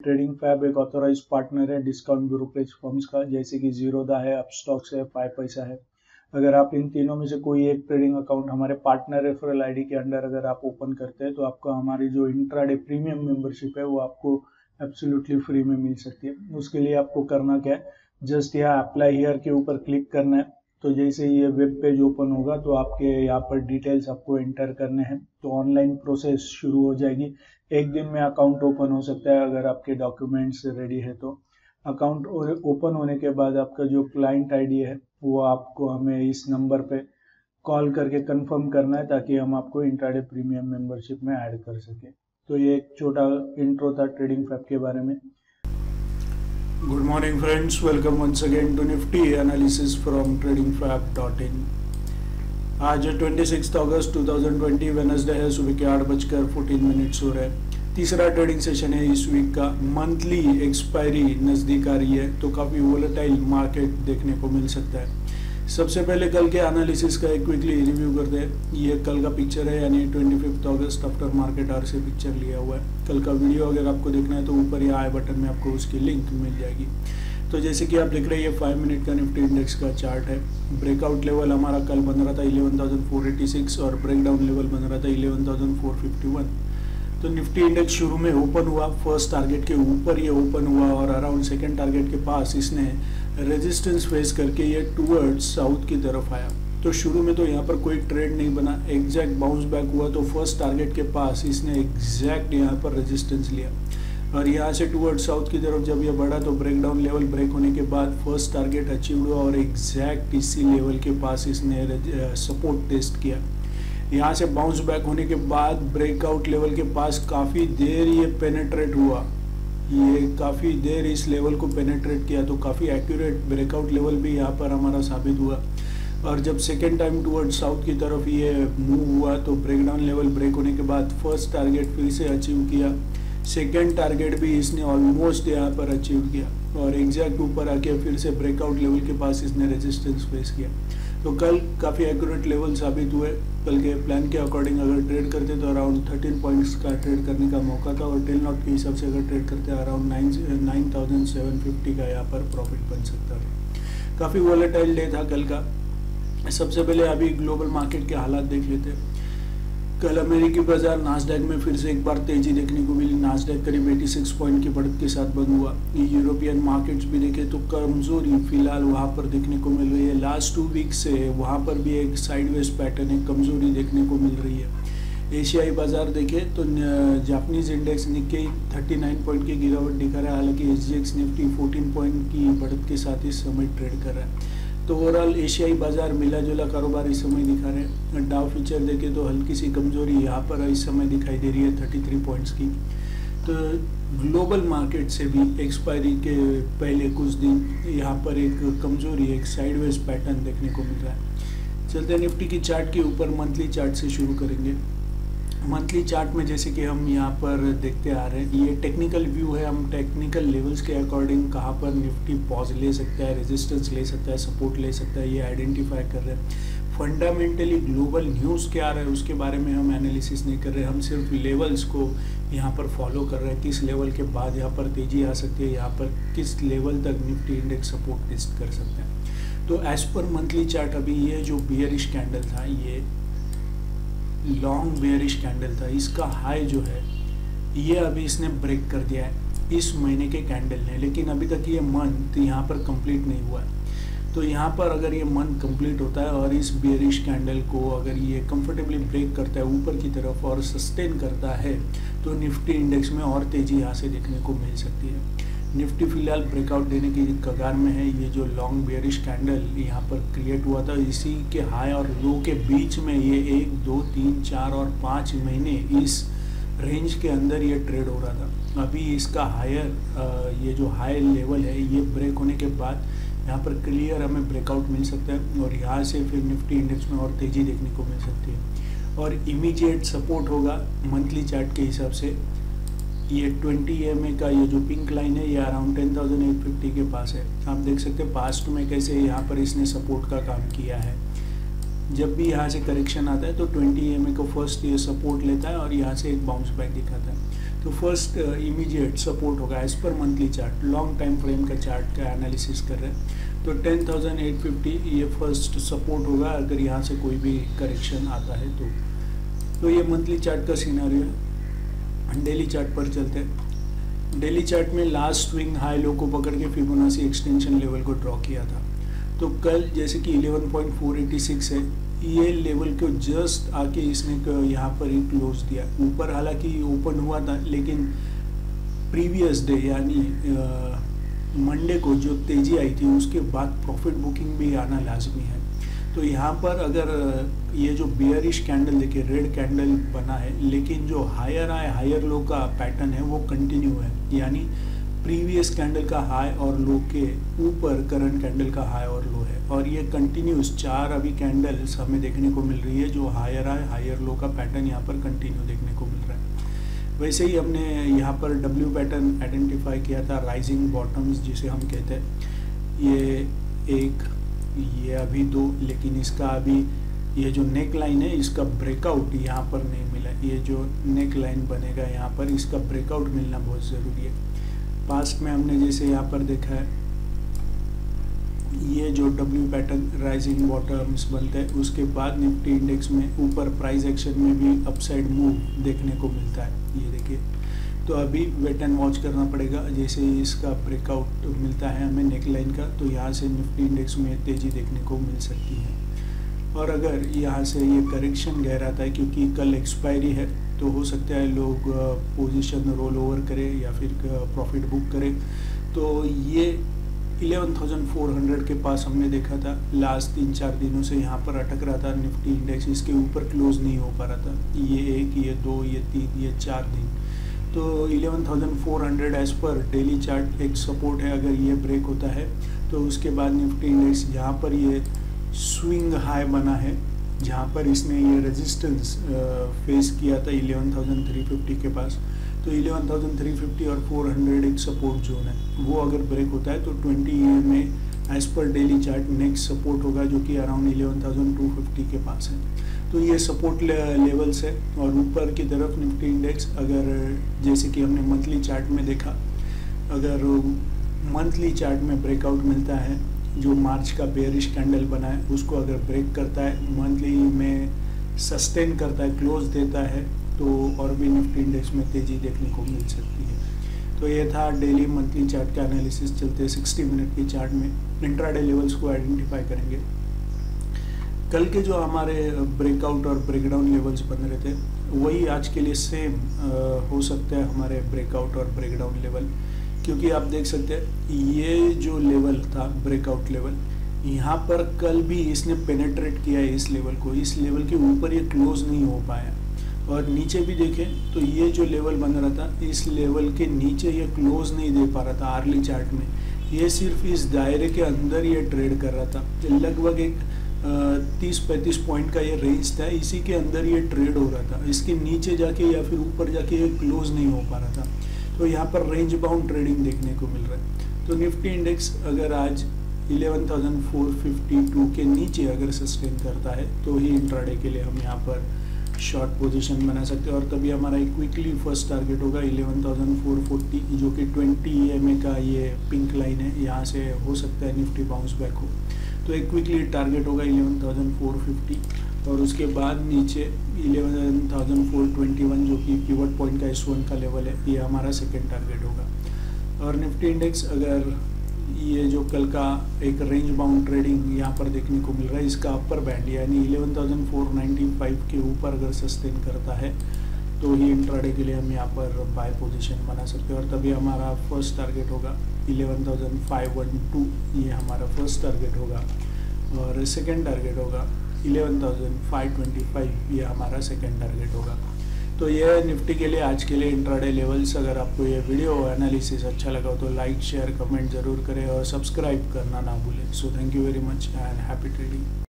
Trading Fab एक authorized partner है discount brokerage firms का, जैसे कि जीरोधा है, अपस्टॉक्स है, 5 पैसा है। अगर आप इन तीनों में से कोई एक ट्रेडिंग अकाउंट हमारे पार्टनर रेफरल आईडी के अंडर अगर आप ओपन करते हैं तो आपको हमारी जो इंट्राडे प्रीमियम मेंबरशिप है वो आपको एब्सोल्युटली फ्री में मिल सकती है। उसके लिए आपको करना क्या है, जस्ट यहाँ अप्लाई हियर के ऊपर क्लिक करना है। तो जैसे ये वेब पेज ओपन होगा तो आपके यहाँ पर डिटेल्स आपको एंटर करने हैं, तो ऑनलाइन प्रोसेस शुरू हो जाएगी। एक दिन में अकाउंट ओपन हो सकता है अगर आपके डॉक्यूमेंट्स रेडी है तो। अकाउंट ओपन होने के बाद आपका जो क्लाइंट आईडी है वो आपको हमें इस नंबर पे कॉल करके कंफर्म करना है, ताकि हम आपको इंट्राडे प्रीमियम मेंबरशिप में ऐड कर सके। तो ये एक छोटा इंट्रो था ट्रेडिंग फैब के बारे में। Good morning friends, welcome once again to Nifty analysis from tradingfab.in। आज 26 अगस्त 2020 वेडनेसडे है, सुबह के 8:14 हो रहे हैं। तीसरा ट्रेडिंग सेशन है इस वीक का। मंथली एक्सपायरी नज़दीक आ रही है तो काफ़ी वोलेटाइल मार्केट देखने को मिल सकता है। सबसे पहले कल के एनालिसिस का एक क्विकली रिव्यू करते हैं। ये कल का पिक्चर है, यानी 25 अगस्त आफ्टर मार्केट आवर से पिक्चर लिया हुआ है। कल का वीडियो अगर आपको देखना है तो ऊपर या आई बटन में आपको उसकी लिंक मिल जाएगी। तो जैसे कि आप देख रहे हैं ये 5 मिनट का निफ्टी इंडेक्स का चार्ट है। ब्रेकआउट लेवल हमारा कल बन रहा था 11,486 और ब्रेकडाउन लेवल बन रहा था 11,451। तो निफ्टी इंडेक्स शुरू में ओपन हुआ, फर्स्ट टारगेट के ऊपर ये ओपन हुआ और अराउंड सेकंड टारगेट के पास इसने रेजिस्टेंस फेस करके ये टूवर्ड्स साउथ की तरफ आया। तो शुरू में तो यहाँ पर कोई ट्रेड नहीं बना, एग्जैक्ट बाउंस बैक हुआ तो फर्स्ट टारगेट के पास इसने एग्जैक्ट यहाँ पर रेजिस्टेंस लिया और यहाँ से टूवर्ड्स साउथ की तरफ जब ये बढ़ा तो ब्रेकडाउन लेवल ब्रेक होने के बाद फर्स्ट टारगेट अचीव हुआ और एग्जैक्ट इसी लेवल के पास इसने सपोर्ट टेस्ट किया। यहाँ से बाउंस बैक होने के बाद ब्रेकआउट लेवल के पास काफ़ी देर ये पेनेट्रेट हुआ, ये काफ़ी देर इस लेवल को पेनेट्रेट किया, तो काफ़ी एक्यूरेट ब्रेकआउट लेवल भी यहाँ पर हमारा साबित हुआ। और जब सेकेंड टाइम टुवर्ड्स साउथ की तरफ ये मूव हुआ तो ब्रेकडाउन लेवल ब्रेक होने के बाद फर्स्ट टारगेट फिर से अचीव किया, सेकेंड टारगेट भी इसने ऑलमोस्ट यहाँ पर अचीव किया और एग्जैक्ट ऊपर आके फिर से ब्रेकआउट लेवल के पास इसने रेजिस्टेंस फेस किया। तो कल काफ़ी एक्यूरेट लेवल साबित हुए। कल के प्लान के अकॉर्डिंग अगर ट्रेड करते तो अराउंड 13 पॉइंट्स का ट्रेड करने का मौका था और टेल नॉट के हिसाब से अगर ट्रेड करते अराउंड 9,750 का यहाँ पर प्रॉफिट बन सकता था। काफ़ी वोलेटाइल डे था कल का। सबसे पहले अभी ग्लोबल मार्केट के हालात देख लेते हैं। कल अमेरिकी बाजार नास्डैक में फिर से एक बार तेजी देखने को मिली। नास्डैक करीब 86 पॉइंट की बढ़त के साथ बंद हुआ। यूरोपियन मार्केट्स भी देखे तो कमजोरी फिलहाल वहां पर देखने को मिल रही है। लास्ट 2 वीक से वहां पर भी एक साइडवेज पैटर्न, एक कमजोरी देखने को मिल रही है। एशियाई बाजार देखे तो जापानीज इंडेक्स निक्केई 39 पॉइंट की गिरावट दिखा रहा है, हालांकि एसजीएक्स निफ्टी 14 पॉइंट की बढ़त के साथ इस समय ट्रेड कर रहा है। तो ओवरऑल एशियाई बाजार मिला जुला कारोबार इस समय दिखा रहे हैं। डाउ फ्यूचर देखे तो हल्की सी कमजोरी यहाँ पर इस समय दिखाई दे रही है 33 पॉइंट्स की। तो ग्लोबल मार्केट से भी एक्सपायरी के पहले कुछ दिन यहाँ पर एक कमजोरी, एक साइडवेज पैटर्न देखने को मिल रहा है। चलते हैं निफ्टी की चार्ट के ऊपर। मंथली चार्ट से शुरू करेंगे। मंथली चार्ट में जैसे कि हम यहाँ पर देखते आ रहे हैं, ये टेक्निकल व्यू है। हम टेक्निकल लेवल्स के अकॉर्डिंग कहाँ पर निफ्टी पॉज ले सकता है, रेजिस्टेंस ले सकता है, सपोर्ट ले सकता है, ये आइडेंटिफाई कर रहे हैं। फंडामेंटली ग्लोबल न्यूज़ क्या आ रहा है उसके बारे में हम एनालिसिस नहीं कर रहे, हम सिर्फ लेवल्स को यहाँ पर फॉलो कर रहे हैं। किस लेवल के बाद यहाँ पर तेजी आ सकती है, यहाँ पर किस लेवल तक निफ्टी इंडेक्स सपोर्ट टेस्ट कर सकते हैं। तो एज पर मंथली चार्ट अभी ये जो बियरिश कैंडल था, ये लॉन्ग बेयरिश कैंडल था, इसका हाई जो है ये अभी इसने ब्रेक कर दिया है इस महीने के कैंडल ने, लेकिन अभी तक ये मंथ यहाँ पर कंप्लीट नहीं हुआ है। तो यहाँ पर अगर ये मंथ कंप्लीट होता है और इस बेयरिश कैंडल को अगर ये कंफर्टेबली ब्रेक करता है ऊपर की तरफ और सस्टेन करता है तो निफ्टी इंडेक्स में और तेज़ी यहाँ से देखने को मिल सकती है। निफ्टी फिलहाल ब्रेकआउट देने की कगार में है। ये जो लॉन्ग बेयरिश कैंडल यहाँ पर क्रिएट हुआ था, इसी के हाई और लो के बीच में ये 1, 2, 3, 4 और 5 महीने इस रेंज के अंदर ये ट्रेड हो रहा था। अभी इसका हायर ये जो हाई लेवल है ये ब्रेक होने के बाद यहाँ पर क्लियर हमें ब्रेकआउट मिल सकता है और यहाँ से फिर निफ्टी इंडेक्स में और तेज़ी देखने को मिल सकती है। और इमीडिएट सपोर्ट होगा मंथली चार्ट के हिसाब से ये 20 EMA का ये जो पिंक लाइन है ये अराउंड 10,850 के पास है। आप देख सकते हैं पास्ट में कैसे यहाँ पर इसने सपोर्ट का काम किया है। जब भी यहाँ से करेक्शन आता है तो 20 EMA को फर्स्ट ये सपोर्ट लेता है और यहाँ से एक बाउंस बैक दिखाता है। तो फर्स्ट इमीडिएट सपोर्ट होगा एज पर monthly chart, long time frame का चार्ट का एनालिसिस कर रहे हैं तो 10,850 ये फर्स्ट सपोर्ट होगा अगर यहाँ से कोई भी करेक्शन आता है तो ये मंथली चार्ट का सिनेरियो है। डेली चार्ट पर चलते हैं। डेली चार्ट में लास्ट स्विंग हाई लो को पकड़ के फिबोनाची एक्सटेंशन लेवल को ड्रॉ किया था। तो कल जैसे कि 11.486 है, ये लेवल को जस्ट आके इसने यहाँ पर ही क्लोज दिया। ऊपर हालांकि ओपन हुआ था लेकिन प्रीवियस डे यानी मंडे को जो तेजी आई थी उसके बाद प्रॉफिट बुकिंग भी आना लाजमी है। तो यहाँ पर अगर ये जो बियरिश कैंडल देखिए, रेड कैंडल बना है लेकिन जो हायर हाई हायर लो का पैटर्न है वो कंटिन्यू है, यानी प्रीवियस कैंडल का हाई और लो के ऊपर करंट कैंडल का हाई और लो है और ये कंटिन्यूस 4 अभी कैंडल्स हमें देखने को मिल रही है जो हायर हाई हायर लो का पैटर्न यहाँ पर कंटिन्यू देखने को मिल रहा है। वैसे ही हमने यहाँ पर डब्ल्यू पैटर्न आइडेंटिफाई किया था, राइजिंग बॉटम्स जिसे हम कहते हैं। ये एक, ये अभी 2, लेकिन इसका अभी ये जो नेक लाइन है इसका ब्रेकआउट यहाँ पर नहीं मिला। ये जो नेक लाइन बनेगा यहाँ पर इसका ब्रेकआउट मिलना बहुत ज़रूरी है। पास्ट में हमने जैसे यहाँ पर देखा है ये जो डब्ल्यू पैटर्न राइजिंग बॉटम्स बनते हैं उसके बाद निफ्टी इंडेक्स में ऊपर प्राइस एक्शन में भी अपसाइड मूव देखने को मिलता है। ये देखिए, तो अभी वेट एंड वॉच करना पड़ेगा। जैसे ही इसका ब्रेकआउट मिलता है हमें नेक लाइन का तो यहाँ से निफ्टी इंडेक्स में तेज़ी देखने को मिल सकती है। और अगर यहाँ से ये करेक्शन गहरा आता है क्योंकि कल एक्सपायरी है तो हो सकता है लोग पोजीशन रोल ओवर करें या फिर प्रॉफिट बुक करें। तो ये 11,400 के पास हमने देखा था लास्ट 3-4 दिनों से यहाँ पर अटक रहा था निफ्टी इंडेक्स, इसके ऊपर क्लोज नहीं हो पा रहा था। ये 1, ये 2, ये 3, ये 4 दिन। तो 11,400 एज पर डेली चार्ट एक सपोर्ट है। अगर ये ब्रेक होता है तो उसके बाद निफ्टी इंडेक्स यहाँ पर ये स्विंग हाई बना है जहाँ पर इसने ये रेजिस्टेंस फेस किया था 11,350 के पास। तो 11,350 और 400 एक सपोर्ट जोन है, वो अगर ब्रेक होता है तो 20 EM में as per daily chart next support होगा जो कि अराउंड 11,250 के पास है। तो ये सपोर्ट लेवल्स है। और ऊपर की तरफ निफ्टी इंडेक्स अगर जैसे कि हमने मंथली चार्ट में देखा, अगर मंथली चार्ट में ब्रेकआउट मिलता है, जो मार्च का बेयरिश कैंडल बना है उसको अगर ब्रेक करता है, मंथली में सस्टेन करता है, क्लोज देता है, तो और भी निफ्टी इंडेक्स में तेज़ी देखने को मिल सकती है। तो ये था डेली मंथली चार्ट का एनालिसिस। चलते 60 मिनट की चार्ट में इंट्राडे लेवल्स को आइडेंटिफाई करेंगे। कल के जो हमारे ब्रेकआउट और ब्रेकडाउन लेवल्स बन रहे थे वही आज के लिए सेम हो सकता है हमारे ब्रेकआउट और ब्रेकडाउन लेवल, क्योंकि आप देख सकते हैं ये जो लेवल था ब्रेकआउट लेवल, यहाँ पर कल भी इसने पेनेट्रेट किया है इस लेवल को। इस लेवल के ऊपर ये क्लोज नहीं हो पाया और नीचे भी देखें तो ये जो लेवल बन रहा था इस लेवल के नीचे ये क्लोज नहीं दे पा रहा था आर्ली चार्ट में। ये सिर्फ इस दायरे के अंदर ये ट्रेड कर रहा था। लगभग एक 30-35 पॉइंट का ये रेंज था, इसी के अंदर ये ट्रेड हो रहा था। इसके नीचे जाके या फिर ऊपर जाके ये क्लोज नहीं हो पा रहा था। तो यहाँ पर रेंज बाउंड ट्रेडिंग देखने को मिल रहा है। तो निफ्टी इंडेक्स अगर आज 11,452 के नीचे अगर सस्टेन करता है तो ही इंट्राडे के लिए हम यहाँ पर शॉर्ट पोजीशन बना सकते हैं। और तभी हमारा एक क्विकली फर्स्ट टारगेट होगा 11,440 जो कि 20 EMA का ये पिंक लाइन है। यहाँ से हो सकता है निफ्टी बाउंस बैक हो, तो एक क्विकली टारगेट होगा 11,450 और उसके बाद नीचे 11,421 जो कि पिवट पॉइंट का S1 का लेवल है, ये हमारा सेकेंड टारगेट होगा। और निफ्टी इंडेक्स अगर ये जो कल का एक रेंज बाउंड ट्रेडिंग यहाँ पर देखने को मिल रहा है, इसका अपर बैंड यानी 11,495 के ऊपर अगर सस्टेन करता है तो ही इंट्राडे के लिए हम यहाँ पर बाय पोजीशन बना सकते हैं। और तभी हमारा फर्स्ट टारगेट होगा 11,512, ये हमारा फर्स्ट टारगेट होगा। और सेकेंड टारगेट होगा 11,525, ये हमारा सेकेंड टारगेट होगा। तो ये निफ्टी के लिए आज के लिए इंट्राडे लेवल्स। अगर आपको ये वीडियो एनालिसिस अच्छा लगा तो लाइक शेयर कमेंट ज़रूर करें और सब्सक्राइब करना ना भूलें। So thank you very much and happy trading.